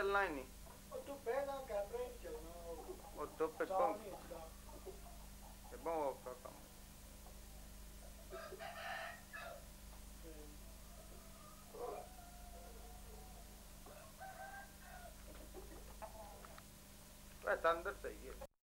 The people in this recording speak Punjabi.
ਚੱਲਣਾ ਹੀ ਨਹੀਂ। ਧੁੱਪੇ ਦਾ ਕੈਮਰਾ ਹੀ ਨਹੀਂ ਚੱਲਣਾ। ਉਹ ਧੁੱਪੇ ਬਹੁਤ ਔਖਾ ਕੰਮ। ਤੰਦਰ ਸਹੀ ਹੈ।